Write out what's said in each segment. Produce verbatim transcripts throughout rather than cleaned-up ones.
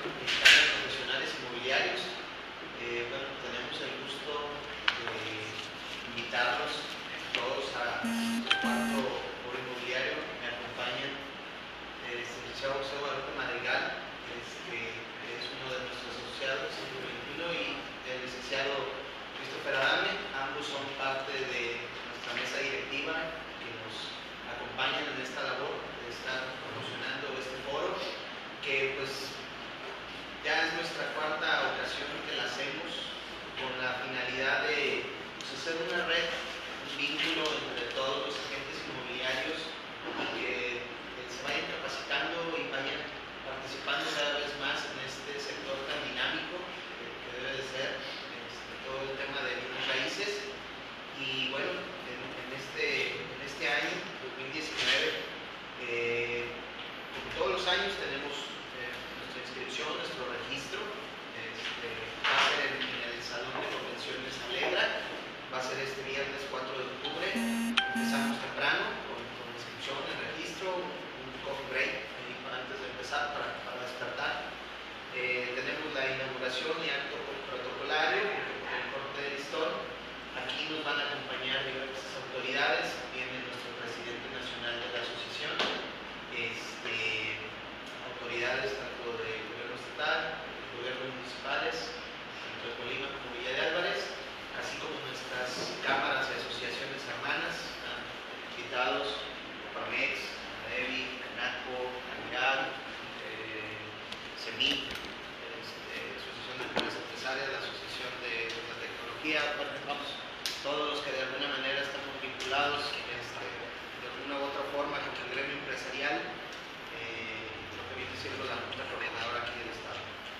Mexicana de Profesionales Inmobiliarios. Eh, bueno, tenemos el gusto de invitarlos todos a nuestro cuarto foro inmobiliario. Me acompañan el licenciado José Guadalupe Madrigal, este, que es uno de nuestros asociados, siglo veintiuno, y el licenciado Christopher Adame. Ambos son parte de nuestra mesa directiva que nos acompañan en esta labor de estar promocionando este foro, que pues ya es nuestra cuarta ocasión que la hacemos con la finalidad de pues, hacer una red, un vínculo entre todos los agentes inmobiliarios y que eh, se vayan capacitando y vayan participando cada vez más en este sector tan dinámico eh, que debe de ser este, todo el tema de bienes raíces. Y bueno, en, en, este, en este año, dos mil diecinueve, eh, como todos los años tenemos inscripción, nuestro registro. Este, va a ser en, en el Salón de Convenciones Alegra, va a ser este viernes cuatro de octubre. Empezamos temprano con, con inscripción, el registro, un coffee break ahí antes de empezar para, para despertar. Eh, tenemos la inauguración y acto protocolario, el corte de listón. Aquí nos van a acompañar diversas autoridades, viene nuestro presidente nacional de la asociación, este, autoridades tanto del gobierno estatal, gobiernos municipales, tanto de Colima como Villa de Álvarez, así como nuestras cámaras y asociaciones hermanas, ¿no? Invitados, Coparmex, Adevi, Canaco, Calidad, eh, CEMIC, este, Asociación de Mujeres Empresarias, la Asociación de, de la Tecnología, bueno, vamos, todos los que de alguna manera estamos vinculados este, de alguna u otra forma con el gremio empresarial, siendo la Junta Coordinadora aquí del Estado.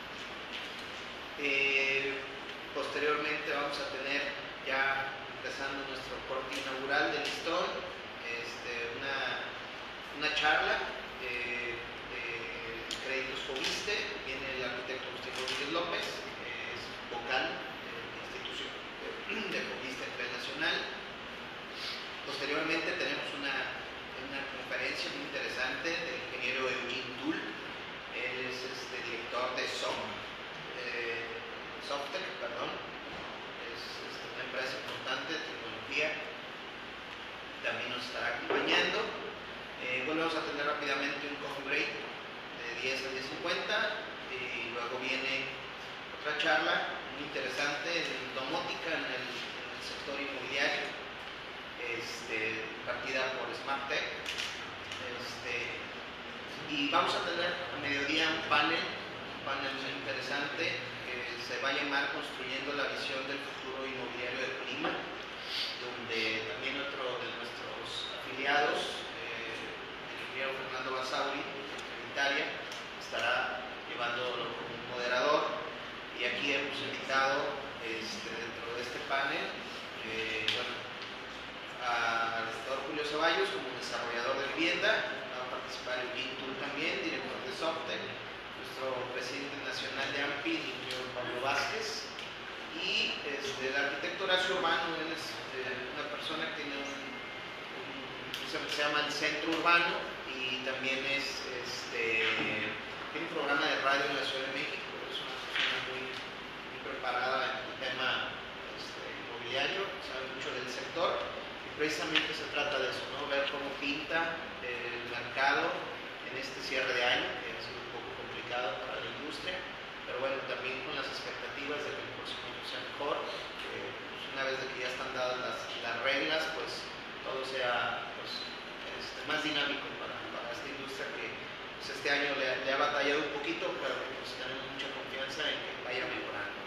Eh, posteriormente vamos a tener, ya empezando nuestro corte inaugural del listón, este, una, una charla de, de créditos Fobiste. Viene el arquitecto Agustín Rodríguez López, que es vocal de la institución de, de Fobiste a nivel nacional. Posteriormente tenemos una, una conferencia muy interesante del ingeniero Eugene Tull. Él es este, director de Soft, eh, Softec, perdón, es, es una empresa importante de tecnología, también nos estará acompañando. Eh, volvemos a tener rápidamente un coffee break de diez a diez cincuenta y luego viene otra charla muy interesante en domótica en el, en el sector inmobiliario, este, partida por SmartTech. Este, Y vamos a tener a mediodía un panel, un panel muy interesante que se va a llamar Construyendo la Visión del Futuro Inmobiliario de Colima, donde también otro de nuestros afiliados, eh, el ingeniero Fernando Basauri, de Italia, estará llevándolo como un moderador. Y aquí hemos invitado este, dentro de este panel eh, bueno, al doctor Julio Ceballos como desarrollador de vivienda. Participar en Vintul también, director de Softec, nuestro presidente nacional de AMPI, el ingeniero Pablo Vázquez, y este, el arquitecto Horacio Urbano. Él es eh, una persona que tiene un, un, se llama el Centro Urbano y también es, este, tiene un programa de radio en la Ciudad de México. Es una persona muy, muy preparada en el tema este, inmobiliario, sabe mucho del sector. Precisamente se trata de eso, ¿no? Ver cómo pinta el mercado en este cierre de año, que ha sido un poco complicado para la industria, pero bueno, también con las expectativas de que el próximo año sea mejor, que pues, una vez de que ya están dadas las, las reglas, pues todo sea pues, este, más dinámico para, para esta industria que pues, este año le, le ha batallado un poquito, pero pues tenemos mucha confianza en que vaya mejorando.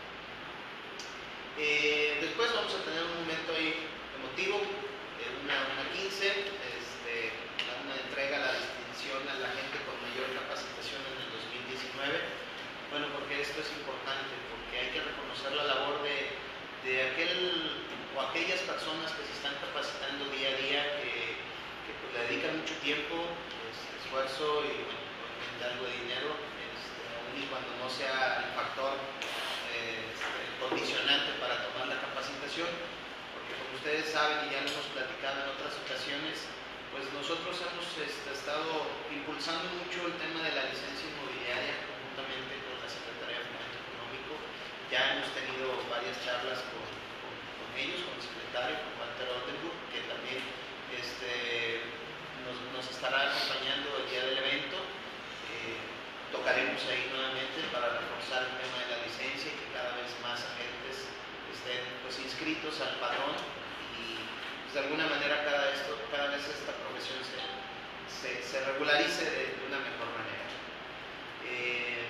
Eh, después vamos a tener un momento ahí emotivo, de una a quince, este, una entrega a la distinción a la gente con mayor capacitación en el dos mil diecinueve. Bueno, porque esto es importante, porque hay que reconocer la labor de, de aquel o aquellas personas que se están capacitando día a día, que, que pues, le dedican mucho tiempo, pues, esfuerzo y bueno, algo de dinero, este, aún y cuando no sea el factor eh, este, condicionante para tomar la capacitación. Como ustedes saben y ya lo hemos platicado en otras ocasiones, pues nosotros hemos este, estado impulsando mucho el tema de la licencia inmobiliaria conjuntamente requisitos al padrón y pues, de alguna manera cada, esto, cada vez esta profesión se, se, se regularice de, de una mejor manera. Eh,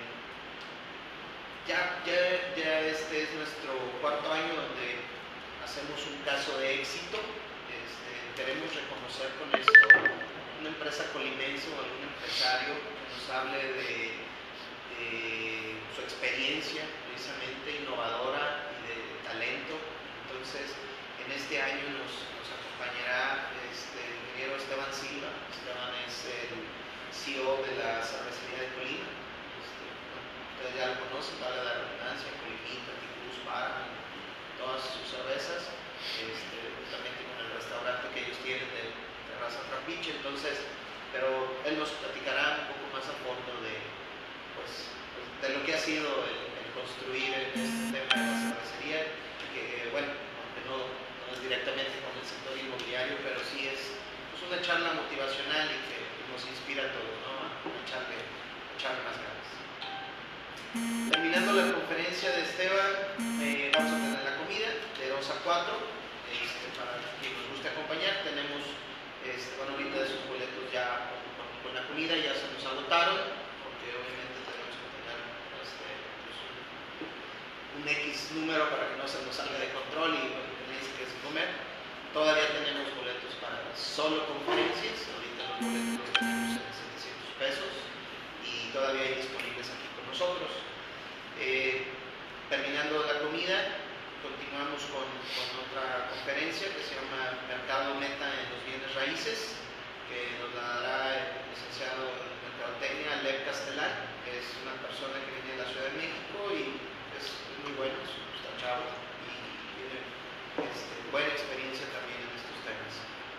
ya, ya, ya este es nuestro cuarto año donde hacemos un caso de éxito. Este, queremos reconocer con esto una empresa colimense o algún empresario que nos hable de, de su experiencia precisamente innovadora y de talento. Entonces, en este año nos, nos acompañará este, el ingeniero Esteban Silva. Esteban es el C E O de la cervecería de Colima. Este, bueno, ustedes ya lo conocen, vale la redundancia, Colimita, Ticus, Para, todas sus cervezas, este, justamente con el restaurante que ellos tienen de Terraza Trapiche. Entonces, pero él nos platicará un poco más a fondo de, pues, de lo que ha sido el, el construir este tema de la cervecería, que bueno, aunque no, no es directamente con el sector inmobiliario, pero sí es pues, una charla motivacional y que nos inspira a todos, ¿no? a, a, echarle, a echarle más ganas. Terminando la conferencia de Esteban, eh, vamos a tener la comida de dos a cuatro, este, para quien nos guste acompañar. Tenemos, este, bueno, ahorita de sus boletos ya con, con, con la comida ya se nos agotaron, porque obviamente tenemos que tener este, pues, un, un X número para que no se nos salga de control y bueno, que dice que es comer. Todavía tenemos boletos para solo conferencias, ahorita los boletos los tenemos en setecientos pesos y todavía hay disponibles aquí con nosotros. Eh, terminando la comida, continuamos con, con otra conferencia que se llama Mercado Meta en los Bienes Raíces, que nos la dará el licenciado en Mercadotecnia, Lev Castellán, que es una persona que viene de la Ciudad de México y es muy bueno, está chavo y tiene este, buena experiencia también en estos temas.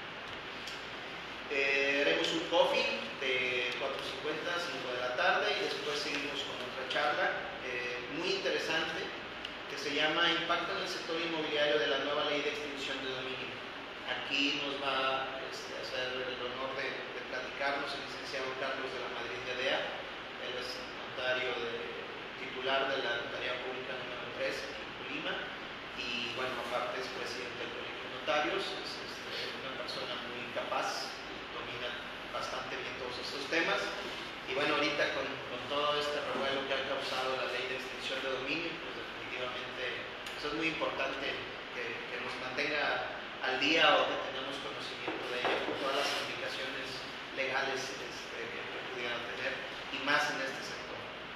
Eh, haremos un coffee de cuatro cincuenta a cinco de la tarde y después seguimos con otra charla eh, muy interesante que se llama Impacto en el sector inmobiliario de la nueva ley de extinción de dominio. Aquí nos va este, a hacer el honor de, de platicarnos el licenciado Carlos de la Madrid de A D E A. Él es notario de, titular de la Notaría Pública número tres en Colima y bueno, aparte es presidente del Colegio de Notarios. Es este, una persona muy capaz, domina bastante bien todos estos temas. Y bueno, ahorita con, con todo este revuelo que ha causado la ley de extinción de dominio, pues definitivamente eso es muy importante que, que nos mantenga al día o que tengamos conocimiento de ello, con todas las implicaciones legales este, que, que pudieran tener, y más en este sector.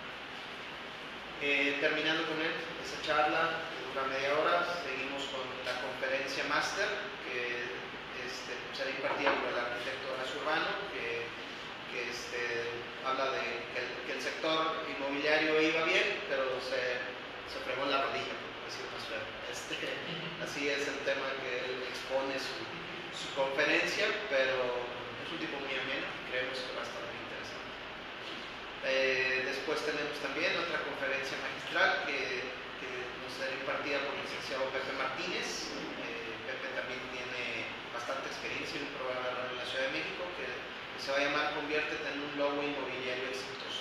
Eh, terminando con él, esa charla que dura media hora, seguimos con la conferencia máster que este, será impartida por el arquitecto Horacio Urbano, que que este, habla de que el, que el sector inmobiliario iba bien, pero se, se fregó la rodilla, por decirlo más feo. Este, así es el tema que él expone su, su conferencia, pero es un tipo muy ameno, creemos que va a estar muy interesante. Eh, después tenemos también otra conferencia magistral que, que nos será impartida por el licenciado Pepe Martínez. Eh, Pepe también tiene bastante experiencia en un programa en la Ciudad de México que que se va a llamar Conviértete en un lobo inmobiliario exitoso.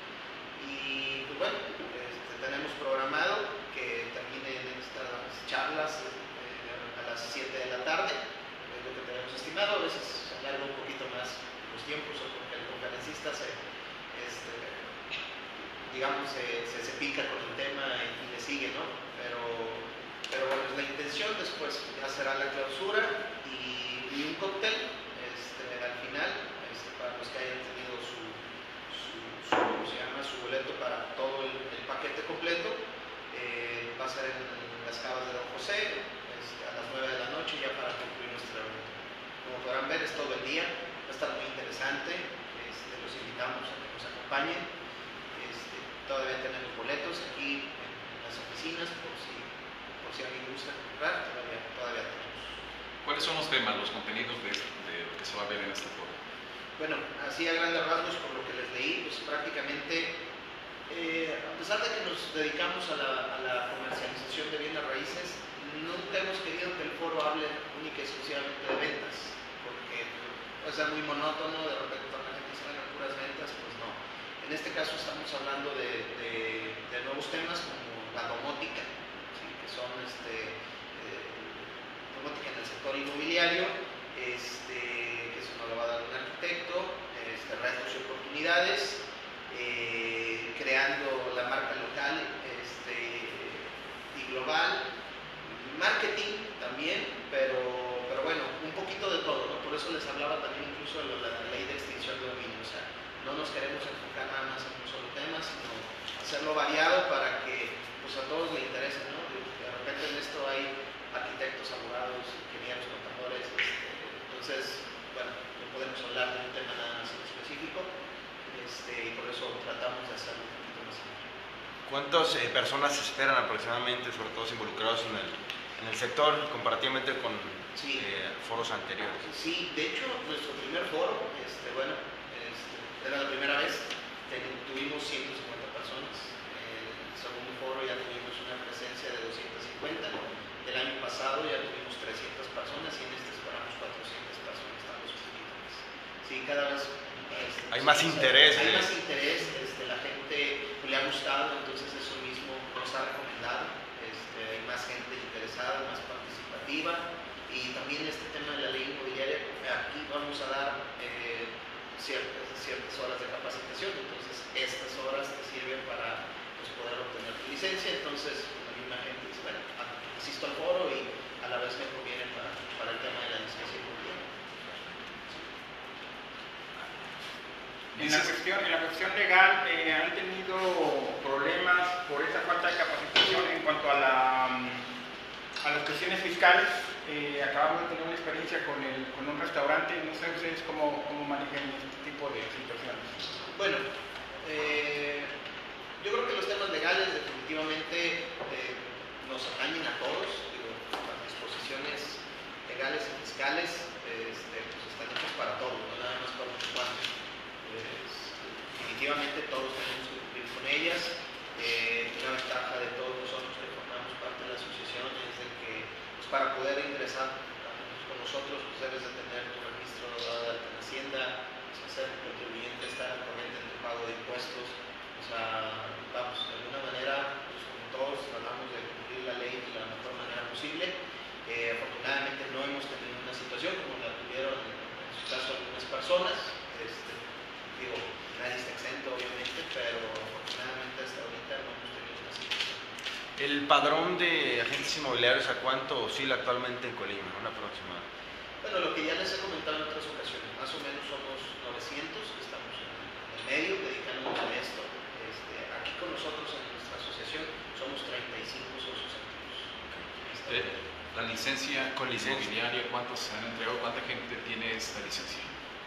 Y pues bueno, este, tenemos programado que terminen estas charlas eh, a las siete de la tarde, es lo que tenemos estimado. A veces se alarga un poquito más los tiempos o porque el conferencista se, este, digamos, se, se, se pica con el tema y, y le sigue, ¿no? Pero, pero bueno, es la intención. Después ya será la clausura y, y un cóctel este, al final, para los que hayan tenido su, su, su, ¿cómo se llama? Su boleto para todo el, el paquete completo. Eh, va a ser en las Cavas de Don José este, a las nueve de la noche ya para concluir nuestro evento. Como podrán ver, es todo el día, va a estar muy interesante. Este, los invitamos a que nos acompañen. Este, todavía tenemos boletos aquí en, en las oficinas por si, por si alguien gusta comprar, todavía, todavía tenemos. ¿Cuáles son los temas, los contenidos de, de lo que se va a ver en este foro? Bueno, así a grandes rasgos, por lo que les leí, pues prácticamente, eh, a pesar de que nos dedicamos a la, a la comercialización de bienes raíces, nunca hemos querido que el foro hable única y exclusivamente de ventas, porque puede ser muy monótono, de repente toda la gente se van a puras ventas, pues no. En este caso estamos hablando de, de, de nuevos temas como la domótica, ¿sí? Que son este, eh, domótica en el sector inmobiliario, este, que eso nos lo va a dar un arquitecto, este, retos y oportunidades, eh, creando la marca local este, y global, marketing también, pero, pero bueno, un poquito de todo, ¿no? Por eso les hablaba también incluso de la ley de extinción de dominio, o sea, no nos queremos enfocar nada más en un solo tema, sino hacerlo variado para que pues, a todos les interese, ¿no? De, de repente en esto hay arquitectos, abogados, ingenieros, contadores, este, entonces, bueno, no podemos hablar de un tema nada más en específico, este, y por eso tratamos de hacerlo un poquito más amplio. ¿Cuántas eh, personas se esperan aproximadamente, sobre todo involucrados en el, en el sector, comparativamente con sí. eh, foros anteriores? Sí, de hecho, nuestro primer foro, este, bueno, este, era la primera vez, tuvimos ciento cincuenta personas. El segundo foro ya tuvimos una presencia de doscientas cincuenta. El año pasado ya tuvimos trescientas personas y en este esperamos cuatrocientas personas, estamos un poquito más. Sí, cada vez este, hay más interés. Hay de... más interés, este, la gente le ha gustado, entonces eso mismo nos ha recomendado. Este, hay más gente interesada, más participativa y también este tema de la ley inmobiliaria, aquí vamos a dar eh, ciertas, ciertas horas de capacitación, entonces estas horas te sirven para pues, poder obtener tu licencia, entonces la misma gente dice, bueno, asisto al foro y a la vez me conviene para, para el tema de la licencia inmobiliaria. En la cuestión, en la cuestión legal, eh, ¿han tenido problemas por esa falta de capacitación en cuanto a, la, a las cuestiones fiscales? Eh, acabamos de tener una experiencia con, el, con un restaurante, no sé ustedes cómo, cómo manejan este tipo de situaciones. Bueno, eh, yo creo que los temas legales definitivamente eh, nos atañen a todos, digo, las disposiciones legales y fiscales este, pues están hechas para todos, no nada más para los cuantos. Pues, definitivamente todos tenemos que cumplir con ellas. Eh, una ventaja de todos nosotros que formamos parte de la asociación es de que pues, para poder ingresar con nosotros pues, debes de tener tu registro de alta en Hacienda, pues, ser contribuyente, estar al corriente en tu pago de impuestos. O sea, vamos, de alguna manera, pues, como todos tratamos de cumplir la ley de la mejor manera posible. Eh, afortunadamente no hemos tenido una situación como la tuvieron en su caso algunas personas. Este, digo, nadie está exento obviamente, pero afortunadamente hasta ahorita no hemos tenido una situación. ¿El padrón de agentes inmobiliarios a cuánto oscila actualmente en Colima? Una próxima. Bueno, lo que ya les he comentado en otras ocasiones, más o menos somos novecientos que estamos en el medio dedicándonos a esto. Este, aquí con nosotros en nuestra asociación somos treinta y cinco socios activos. Okay. La licencia con licencia inmobiliaria, ¿cuántos se han entregado? ¿Cuánta gente tiene esta licencia?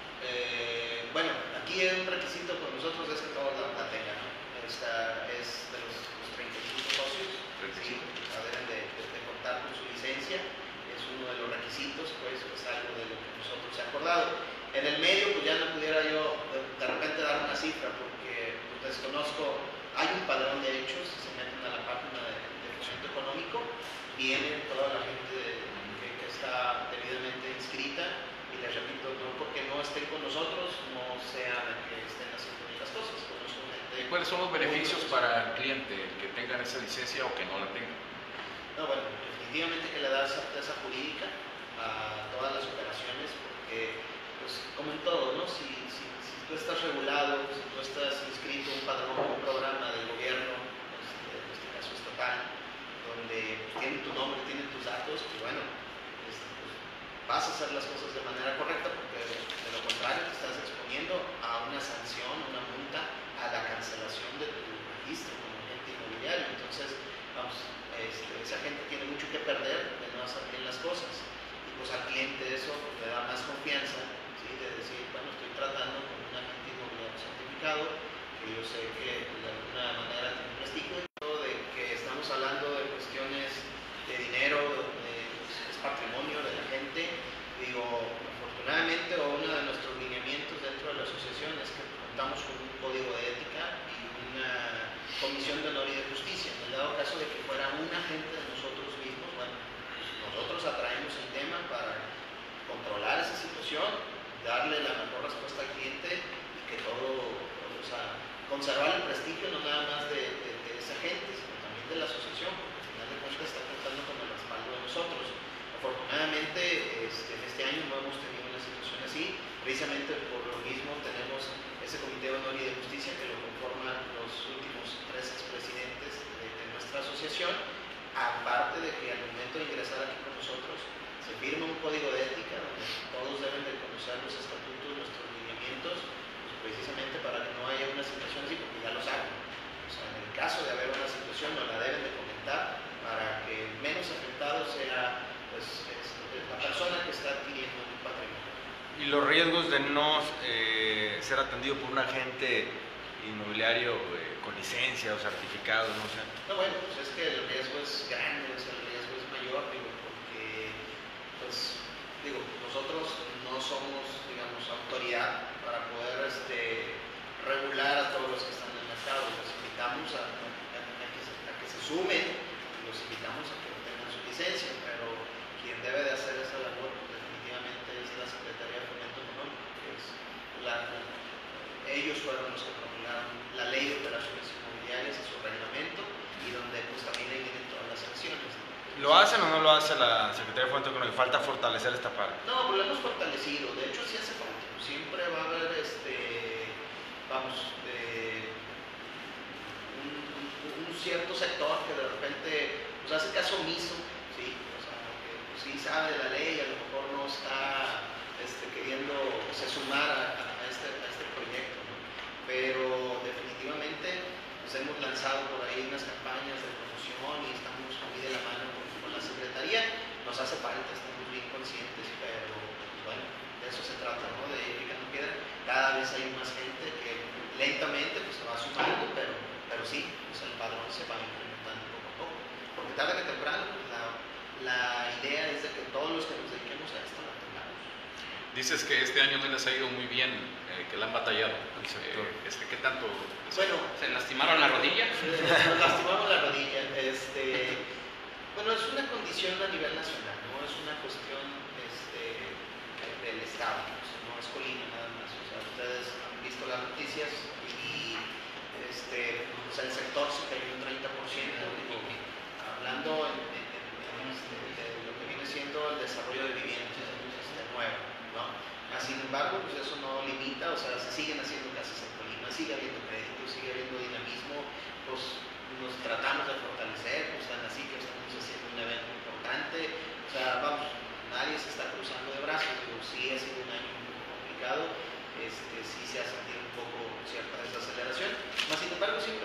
Eh, bueno, aquí un requisito con nosotros es que todos la, la tengan, ¿no? Esta es de los, los treinta y cinco socios, treinta y cinco. Sí, deben de, de, de contar con su licencia, es uno de los requisitos, pues es algo de lo que nosotros hemos acordado. En el medio, pues ya no pudiera yo de, de repente dar una cifra, porque pues, desconozco, hay un padrón de hechos, si se meten a la página de, de fomento económico, viene toda la gente de, que, que está debidamente inscrita. Y les repito, no porque no estén con nosotros, no sea que estén haciendo las cosas. ¿Y cuáles son los beneficios para el cliente, el que tengan esa licencia o que no la tengan? No, bueno, definitivamente que le da certeza jurídica a todas las operaciones, porque, pues, como en todo, ¿no? Si, si, si tú estás regulado, si tú estás inscrito en un padrón, un programa del gobierno, pues, en este caso estatal, donde tienen tu nombre, tienen tus datos, pues bueno, este, pues, vas a hacer las cosas de manera correcta, porque de lo contrario te estás exponiendo a una sanción, una multa, a la cancelación de tu registro como agente inmobiliario. Entonces, vamos, este, esa gente tiene mucho que perder de no hacer bien las cosas. Y pues al cliente eso pues, le da más confianza, ¿sí? De decir, bueno, estoy tratando con un agente inmobiliario certificado, que yo sé que de alguna manera tiene un prestigio, de que estamos hablando de cuestiones de dinero, de, es patrimonio de la gente. Digo, afortunadamente, o uno de nuestros lineamientos dentro de la asociación es que contamos con un código de ética y una comisión de honor y de justicia. En el dado caso de que fuera un agente de nosotros mismos, bueno, pues nosotros atraemos el tema para controlar esa situación, darle la mejor respuesta al cliente y que todo, o sea, conservar el prestigio no nada más de, de, de esa gente, sino también de la asociación, porque al final de cuentas está contando con el respaldo de nosotros. afortunadamente este, en este año no hemos tenido una situación así, precisamente por lo mismo tenemos ese Comité de Honor y de Justicia que lo conforman los últimos tres expresidentes de, de nuestra asociación, aparte de que al momento de ingresar aquí con nosotros se firma un código de ética donde todos deben de conocer los estatutos, nuestros lineamientos, pues precisamente para que no haya una situación así, porque ya lo saben. O sea, en el caso de haber una situación nos la deben de comentar para que el menos afectado sea pues, la persona que está adquiriendo un patrimonio. Y los riesgos de no eh, ser atendido por un agente inmobiliario eh, con licencia o certificado, no sé. No, bueno, pues es que el riesgo es grande, o sea, el riesgo es mayor, digo, porque, pues, digo, nosotros no somos, digamos, autoridad para poder este, regular a todos los que están en el mercado. Los invitamos a, a, a, que, se, a que se sumen, los invitamos a que obtengan su licencia, pero quien debe de hacer esa labor pues, definitivamente es la Secretaría de Fomento Económico, que es la, la, ellos fueron los que promulgaron la Ley de Operaciones Inmobiliarias y su reglamento, y donde pues también ahí vienen todas las sanciones. ¿Lo hacen o no lo hace la Secretaría de Fomento Económico? Falta fortalecer esta parte. No, pues lo hemos fortalecido, de hecho sí hace falta, siempre va a haber este, vamos, de un, un, un cierto sector que de repente pues hace caso omiso, ¿sí? O sea, que pues, sí sabe de la ley, a lo mejor no está este, queriendo o sea, sumar a, a, este, a este proyecto, ¿no? Pero definitivamente pues, hemos lanzado por ahí unas campañas de promoción y estamos muy de la mano con, con la Secretaría. Nos hace falta, estamos bien conscientes, pero pues, bueno, de eso se trata, ¿no? De ir picando piedra. Cada vez hay más gente que lentamente pues, se va sumando, pero, pero sí, pues, el padrón se va implementando poco a poco. Porque tarde que temprano, pues, la, la idea es de que todos los que nos dediquemos a esto la tengamos. Dices que este año no les ha ido muy bien, eh, que la han batallado. Eh, este, ¿Qué tanto? Bueno, ¿se lastimaron la rodilla? Nos lastimamos la rodilla. Este, bueno, es una condición a nivel nacional, no es una cuestión este, del Estado, o sea, no es Colima nada más. O sea, ustedes han visto las noticias y este, o sea, el sector se cayó un treinta por ciento, digo, hablando en, en, en, este, de lo que viene siendo el desarrollo de viviendas este, nuevas, ¿no? Sin embargo, pues eso no limita, o sea, se siguen haciendo casas en Colima, sigue habiendo crédito, sigue habiendo dinamismo, pues nos tratamos de fortalecer, pues tan así que estamos haciendo un evento importante, o sea, vamos, nadie se está cruzando de brazos, digo, sí ha sido un año un poco complicado, este, sí se ha sentido un poco cierta desaceleración, mas sin embargo siempre